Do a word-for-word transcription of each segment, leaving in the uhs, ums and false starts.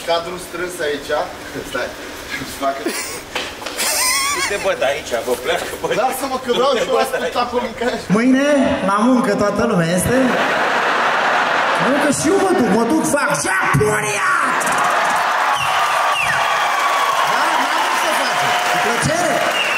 cadru strâns aici. Stai, să facă... Te văd aici, vă pleacă, bă. Lasă-mă că vreau și eu ascultat pe mâncare. Mâine, la muncă toată lumea este? Nu că și eu mă duc, mă duc, fac Japonia! Da, n-am să fac, cu plăcere!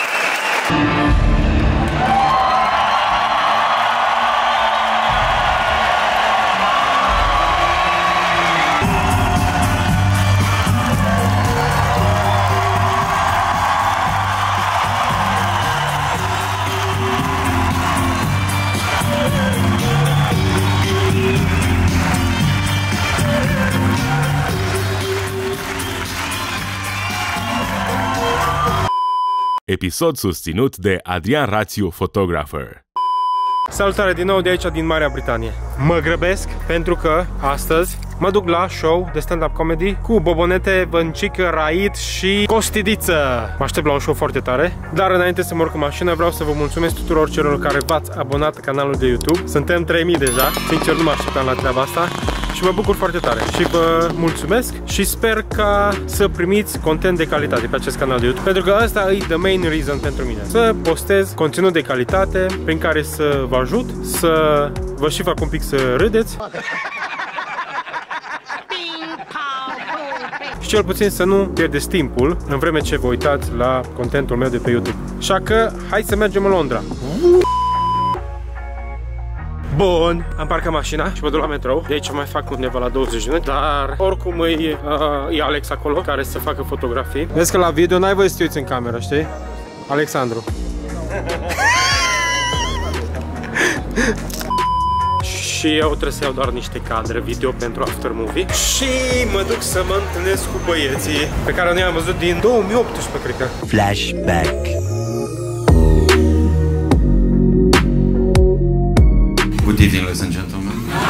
Episod susținut de Adrian Rațiu, photographer. Salutare din nou de aici, din Marea Britanie. Mă grăbesc pentru că astăzi mă duc la show de stand-up comedy cu Bobonete, Băncică, Rait și Costidiță. Mă aștept la un show foarte tare. Dar înainte să mă urc în mașină, vreau să vă mulțumesc tuturor celor care v-ați abonat canalul de YouTube. Suntem trei mii deja, sincer nu mă așteptam la treaba asta. Și mă bucur foarte tare și vă mulțumesc și sper ca să primiți content de calitate pe acest canal de YouTube, pentru că asta e the main reason pentru mine. Să postez conținut de calitate prin care să vă ajut, să vă și fac un pic să râdeți și cel puțin să nu pierdeți timpul în vreme ce vă uitați la contentul meu de pe YouTube. Așa că hai să mergem în Londra. Bun, am parcat mașina și mă duc la metrou. De aici mai fac undeva la douăzeci de minute, dar oricum e, uh, e Alex acolo care să facă fotografii. Vezi că la video n-ai voie să te uiți în cameră, știi? Alexandru. Și eu trebuie să iau doar niște cadre video pentru after movie. Și mă duc să mă întâlnesc cu băieții pe care nu i-am văzut din două mii optsprezece, cred că. Flashback. Good evening, ladies and gentlemen.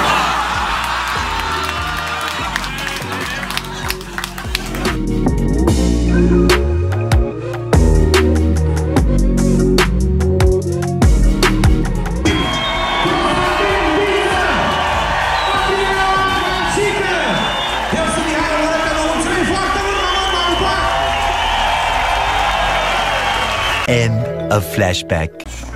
End of flashback.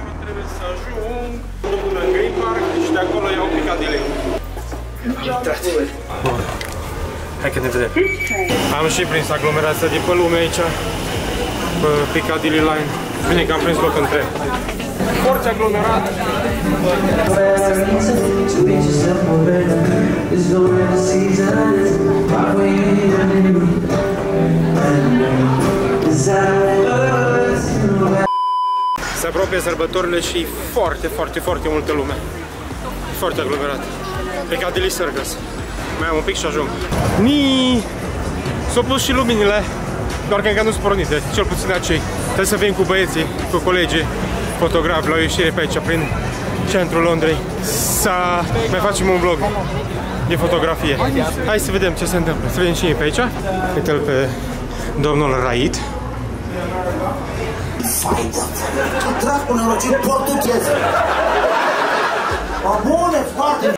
Hai că ne vedem. Am și prins aglomerația de pe lume aici, pe Piccadilly Line. Bine că am prins loc în tren. Foarte aglomerat. Se apropie sărbătorile și foarte, foarte, foarte multă lume. Foarte aglomerat. Piccadilly Circus. Mai am un pic și ajung. Nii! S-au pus și luminile, doar că încă nu sunt pornite, cel puțin acei. Trebuie să vin cu băieții, cu colegii fotografi la o ieșire pe aici, prin centrul Londrei, să mai facem un vlog de fotografie. Hai să vedem ce se întâmplă. Să vedem cine e pe aici. Uite-l pe domnul Rait. Fai de tu dracu nenorocit portughez. Bune, foarte.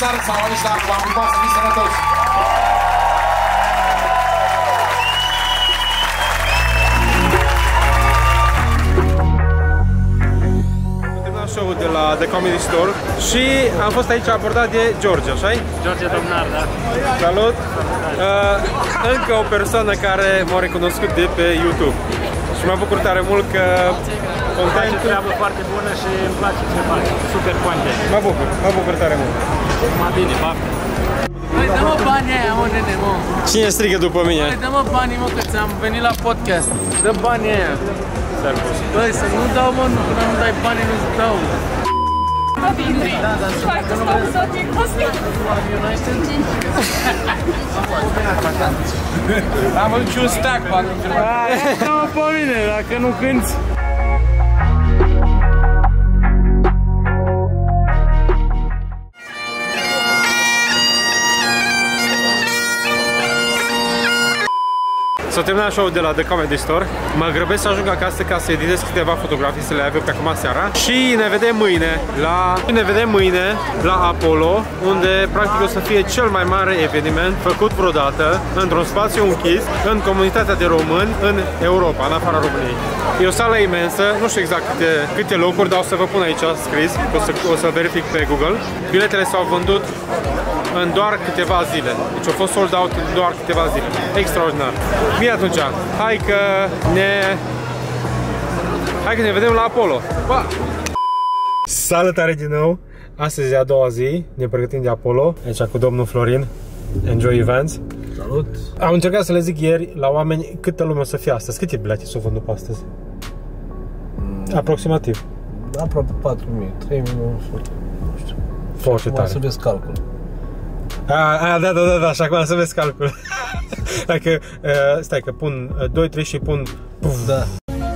aniversare sau aici la v-am pupat să fiți sănătoși! Show de la The Comedy Store și am fost aici abordat de George, așa-i? George Domnar, da. Salut! Uh, încă o persoană care m-a recunoscut de pe YouTube și mă bucur tare mult că contentul... Face treabă foarte bună și îmi place ce face. Super content. Mă bucur, mă bucur tare mult. Mă bine, baftă. Băi, dă-mă banii aia, mă, nene, mă. Cine strigă după mine? Băi, dă-mă banii, mă, că ți-am venit la podcast. Dă banii aia. Băi, să nu dau, mă, până nu dai banii, nu-ți dau. Am văzut și un stack, fac. Dă-mă pe mine, dacă nu cânti. S-a terminat show-ul de la The Comedy Store. Mă grăbesc să ajung acasă ca să editez câteva fotografii, să le avem pe acum seara. Și ne vedem mâine la ne vedem mâine la Apollo, unde practic o să fie cel mai mare eveniment făcut vreodată într-un spațiu închis în comunitatea de români în Europa, în afara României. E o sală imensă, nu știu exact câte, câte locuri, dar o să vă pun aici scris, o să, o să verific pe Google. Biletele s-au vândut în doar câteva zile. Deci au fost sold out în doar câteva zile. Extraordinar. Bine atunci, hai că ne... Hai că ne vedem la Apollo. Pa! Salutare din nou! Astăzi e a doua zi, ne pregătim de Apollo, aici cu domnul Florin. Enjoy Events. Salut! Am încercat să le zic ieri la oameni câtă lume o să fie astăzi. Câte bilete s-au vândut pe astăzi? Mm. Aproximativ. Aproape patru mii, trei mii nouă sute, nu știu. Foarte tare. Să vezi calcul. A, a, da, da, da, da, și acum să vezi calcul. Dacă, uh, stai că pun uh, doi trei și pun... Puf. Da.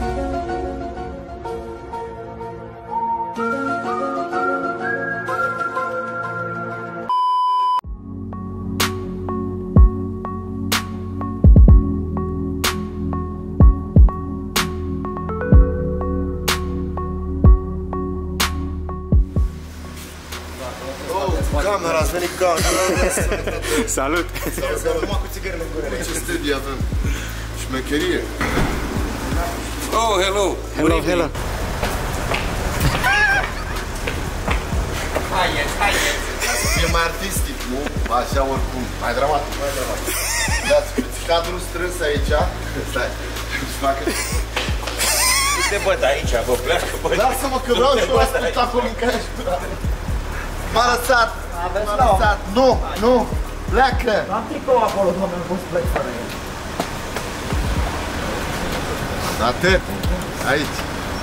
Camera, ați venit camera. Salut! Numai cu țigări în gură. Ce studii avem? Șmecherie. Oh, hello! Hello, hello! Haideți, haideți! E mai artistic, nu? Așa oricum. Mai dramatic, mai dramatic. Dați-ți cadrul strâns aici. Stai. Să facă... Uite, bă, aici, bă, pleacă, bă. Lasă-mă că vreau și eu ascult acolo în caș. M-a lăsat! M-a lăsat! Nu! Nu! Pleacă! Am tricou acolo, doamne, am fost plec fără el. Atât! Aici!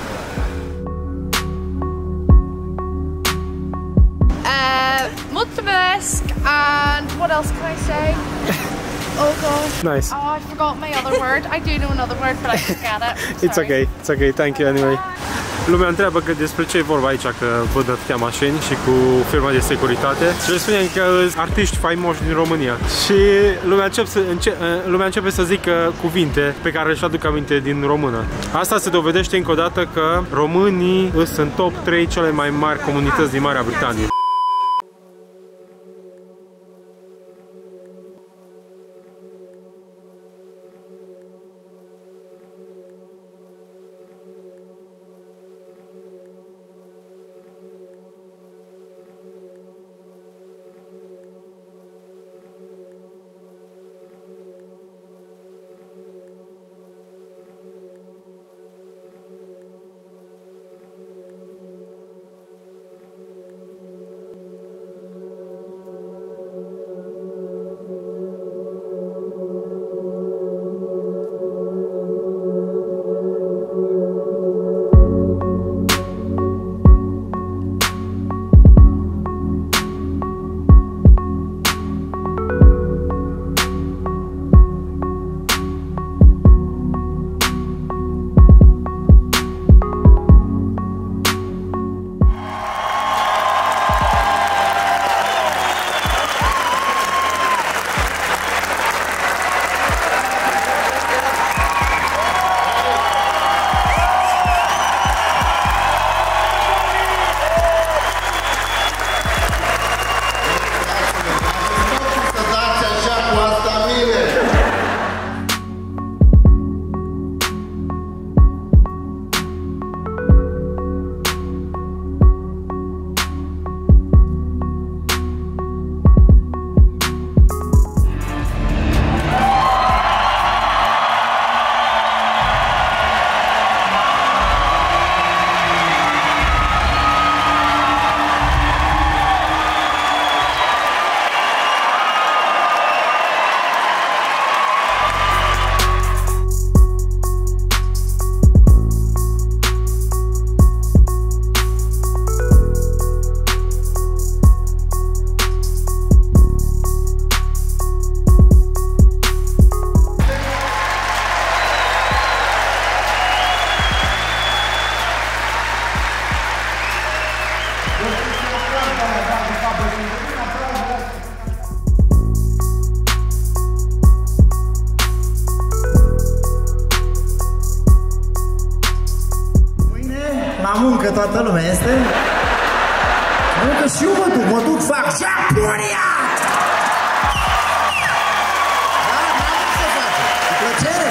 Uh, mulțumesc, and what else can I say? Oh god. Nice. Oh, I forgot my other word. I do know another word, but I forget it. It's okay, it's okay, thank you anyway. Lumea întreabă că despre ce e vorba aici, că văd atâtea mașini și cu firma de securitate. Și le spunem că sunt artiști faimoși din România. Și lumea începe să, înce lumea începe să zică cuvinte pe care își aduc aminte din română. Asta se dovedește încă o dată că românii sunt în top trei cele mai mari comunități din Marea Britanie. mănâncă toată lumea, este? Nu că și eu mă duc, mă duc, fac Japonia! Da, n-am ce să fac, cu plăcere!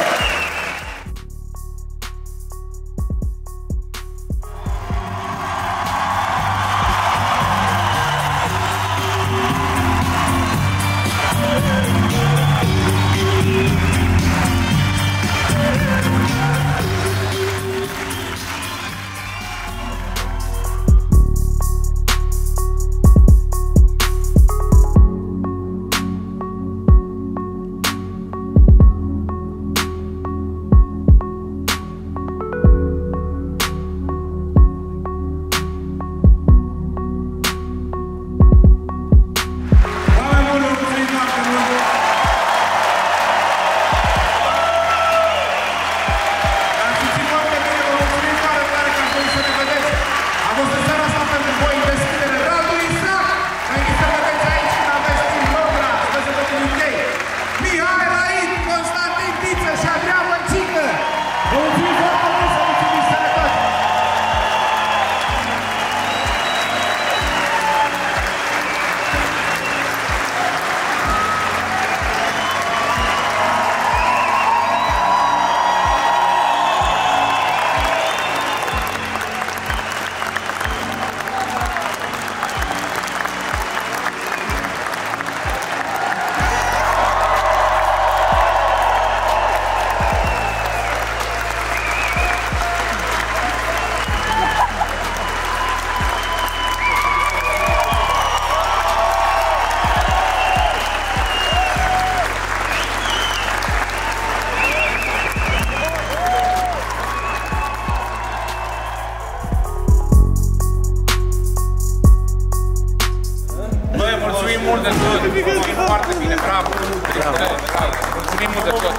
Foarte bine, bravo! Mulțumim mult de tot!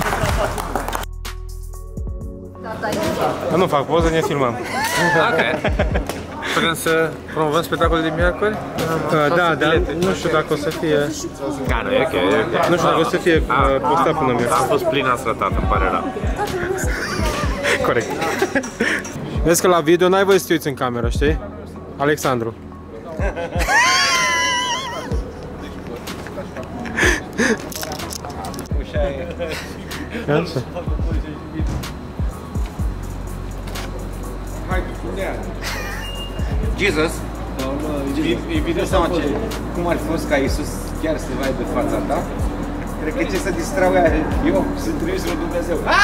Nu fac poză, ne filmăm. Ok. Vrem să promovăm spectacolul de miercuri? Da, da, nu știu dacă o să fie... Da, nu, e ok, e ok. Nu știu dacă o să fie postat până miercuri. Am fost plin asfaltat, îmi pare rău. Corect. Vezi că la video n-ai voie să te uiți în cameră, știi? Alexandru. Așa. Jesus, e video sau ce? Cum ar fi fost ca Iisus chiar să vai de fața ta? Cred că ce să distrau ea, eu sunt trimis lui Dumnezeu.